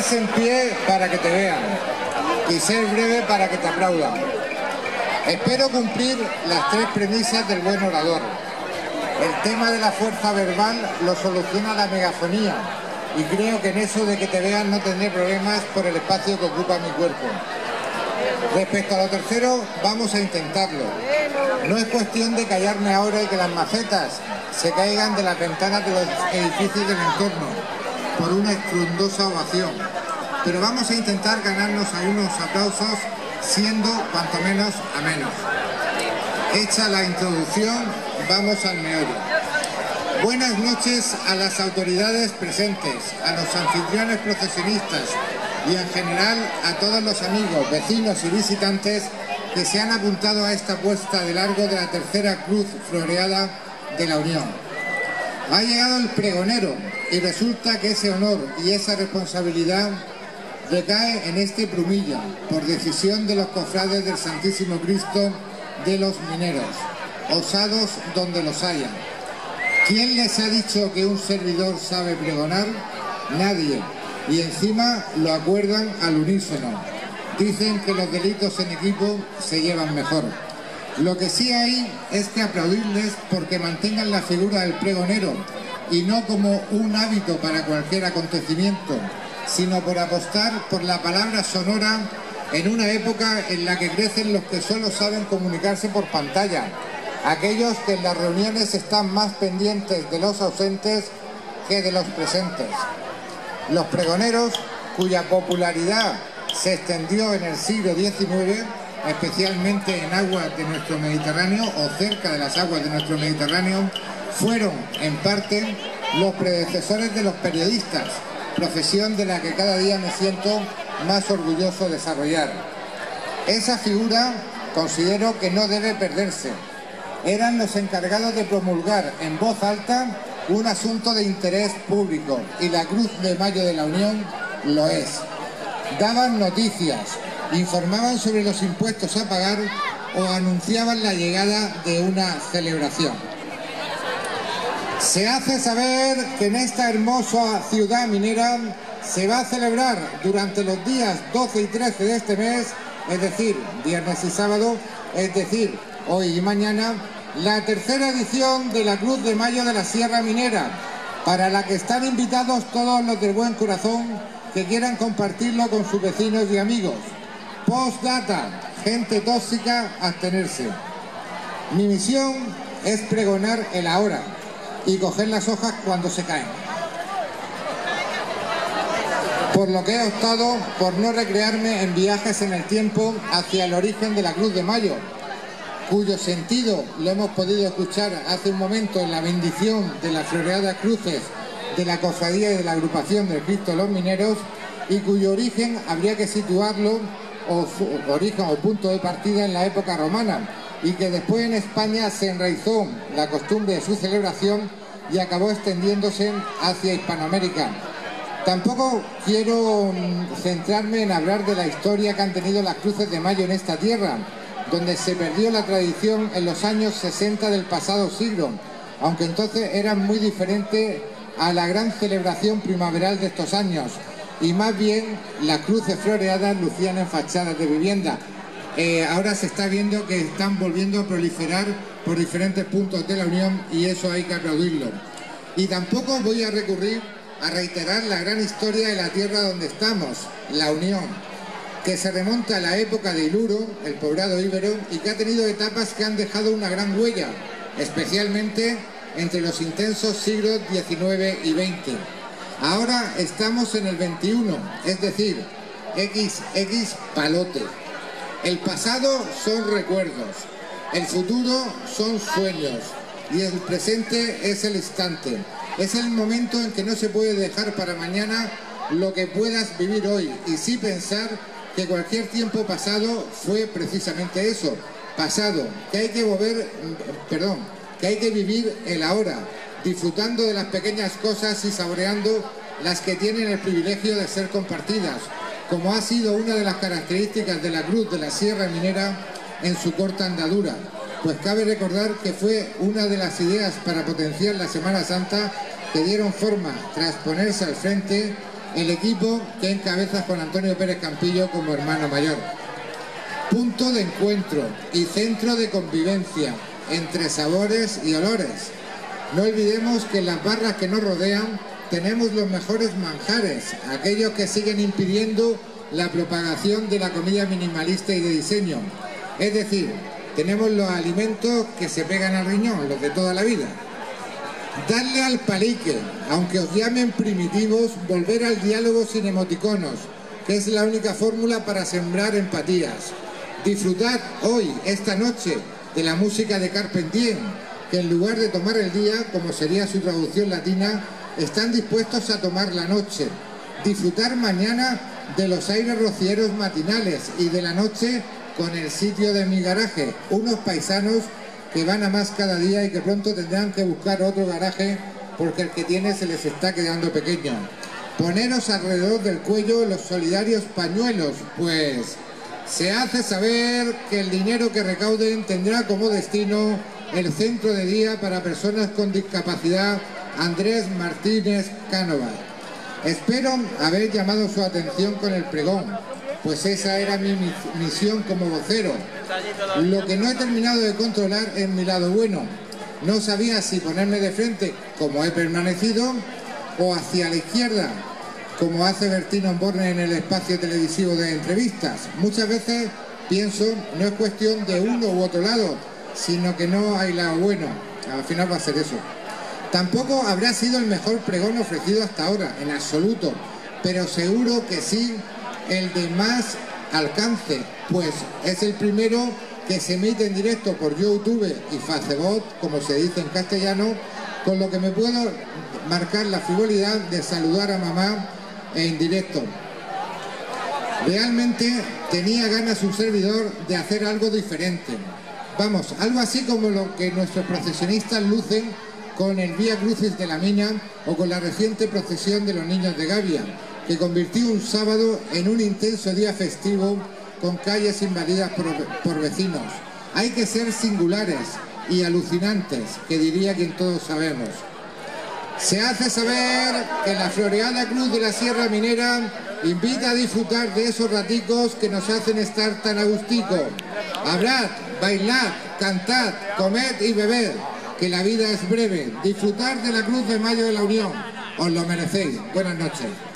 Ponerse en pie para que te vean y ser breve para que te aplaudan. Espero cumplir las tres premisas del buen orador. El tema de la fuerza verbal lo soluciona la megafonía y creo que en eso de que te vean no tendré problemas por el espacio que ocupa mi cuerpo. Respecto a lo tercero, vamos a intentarlo. No es cuestión de callarme ahora y que las macetas se caigan de las ventanas de los edificios del entorno por una estruendosa ovación, pero vamos a intentar ganarnos algunos aplausos siendo cuanto menos amenos. Hecha la introducción, vamos al meollo. Buenas noches a las autoridades presentes, a los anfitriones procesionistas y en general a todos los amigos, vecinos y visitantes que se han apuntado a esta puesta de largo de la tercera cruz floreada de la Unión. Ha llegado el pregonero y resulta que ese honor y esa responsabilidad recae en este Brumilla, por decisión de los cofrades del Santísimo Cristo de los Mineros, osados donde los haya. ¿Quién les ha dicho que un servidor sabe pregonar? Nadie. Y encima lo acuerdan al unísono. Dicen que los delitos en equipo se llevan mejor. Lo que sí hay es que aplaudirles porque mantengan la figura del pregonero y no como un hábito para cualquier acontecimiento, sino por apostar por la palabra sonora en una época en la que crecen los que solo saben comunicarse por pantalla, aquellos que en las reuniones están más pendientes de los ausentes que de los presentes. Los pregoneros, cuya popularidad se extendió en el siglo XIX, especialmente en aguas de nuestro Mediterráneo o cerca de las aguas de nuestro Mediterráneo, fueron, en parte, los predecesores de los periodistas, profesión de la que cada día me siento más orgulloso de desarrollar. Esa figura considero que no debe perderse. Eran los encargados de promulgar en voz alta un asunto de interés público y la Cruz de Mayo de la Unión lo es. Daban noticias, informaban sobre los impuestos a pagar o anunciaban la llegada de una celebración. Se hace saber que en esta hermosa ciudad minera se va a celebrar durante los días 12 y 13 de este mes, es decir, viernes y sábado, es decir, hoy y mañana, la tercera edición de la Cruz de Mayo de la Sierra Minera, para la que están invitados todos los de buen corazón que quieran compartirlo con sus vecinos y amigos. Postdata, gente tóxica, abstenerse. Mi misión es pregonar el ahora y coger las hojas cuando se caen. Por lo que he optado por no recrearme en viajes en el tiempo hacia el origen de la Cruz de Mayo, cuyo sentido lo hemos podido escuchar hace un momento en la bendición de las floreadas cruces de la cofradía y de la agrupación del Cristo de los Mineros, y cuyo origen habría que situarlo, o su origen o punto de partida, en la época romana, y que después en España se enraizó la costumbre de su celebración y acabó extendiéndose hacia Hispanoamérica. Tampoco quiero centrarme en hablar de la historia que han tenido las cruces de mayo en esta tierra, donde se perdió la tradición en los años 60 del pasado siglo, aunque entonces era muy diferente a la gran celebración primaveral de estos años, y más bien las cruces floreadas lucían en fachadas de vivienda. Ahora se está viendo que están volviendo a proliferar por diferentes puntos de la Unión y eso hay que aplaudirlo. Y tampoco voy a recurrir a reiterar la gran historia de la tierra donde estamos, la Unión, que se remonta a la época de Iluro, el poblado íbero, y que ha tenido etapas que han dejado una gran huella, especialmente entre los intensos siglos XIX y XX. Ahora estamos en el XXI, es decir, XX palote. El pasado son recuerdos, el futuro son sueños y el presente es el instante. Es el momento en que no se puede dejar para mañana lo que puedas vivir hoy y sí pensar que cualquier tiempo pasado fue precisamente eso, pasado, que hay que vivir el ahora, disfrutando de las pequeñas cosas y saboreando las que tienen el privilegio de ser compartidas, como ha sido una de las características de la Cruz de la Sierra Minera en su corta andadura, pues cabe recordar que fue una de las ideas para potenciar la Semana Santa que dieron forma, tras ponerse al frente, el equipo que encabeza con Antonio Pérez Campillo como hermano mayor. Punto de encuentro y centro de convivencia entre sabores y olores. No olvidemos que en las barras que nos rodean tenemos los mejores manjares, aquellos que siguen impidiendo la propagación de la comida minimalista y de diseño. Es decir, tenemos los alimentos que se pegan al riñón, los de toda la vida. Darle al palique, aunque os llamen primitivos, volver al diálogo sin emoticonos, que es la única fórmula para sembrar empatías. Disfrutad hoy, esta noche, de la música de Carpentier, que en lugar de tomar el día, como sería su traducción latina, están dispuestos a tomar la noche. Disfrutar mañana de los aires rocieros matinales y de la noche con el sitio de mi garaje, unos paisanos que van a más cada día y que pronto tendrán que buscar otro garaje porque el que tiene se les está quedando pequeño. Poneros alrededor del cuello los solidarios pañuelos, pues se hace saber que el dinero que recauden tendrá como destino el centro de día para personas con discapacidad Andrés Martínez Cánova. Espero haber llamado su atención con el pregón, pues esa era mi misión como vocero. Lo que no he terminado de controlar es mi lado bueno. No sabía si ponerme de frente, como he permanecido, o hacia la izquierda, como hace Bertino Borne en el espacio televisivo de entrevistas. Muchas veces pienso, no es cuestión de uno u otro lado, sino que no hay lado bueno. Al final va a ser eso. Tampoco habrá sido el mejor pregón ofrecido hasta ahora, en absoluto, pero seguro que sí el de más alcance, pues es el primero que se emite en directo por YouTube y Facebook, como se dice en castellano, con lo que me puedo marcar la frivolidad de saludar a mamá en directo. Realmente tenía ganas un servidor de hacer algo diferente. Vamos, algo así como lo que nuestros procesionistas lucen con el Vía Crucis de la Mina o con la reciente procesión de los niños de Gavia, que convirtió un sábado en un intenso día festivo con calles invadidas por vecinos. Hay que ser singulares y alucinantes, que diría quien todos sabemos. Se hace saber que la floreada Cruz de la Sierra Minera invita a disfrutar de esos raticos que nos hacen estar tan a gustico. Hablad, bailad, cantad, comed y bebed, que la vida es breve. Disfrutar de la Cruz de Mayo de la Unión. Os lo merecéis. Buenas noches.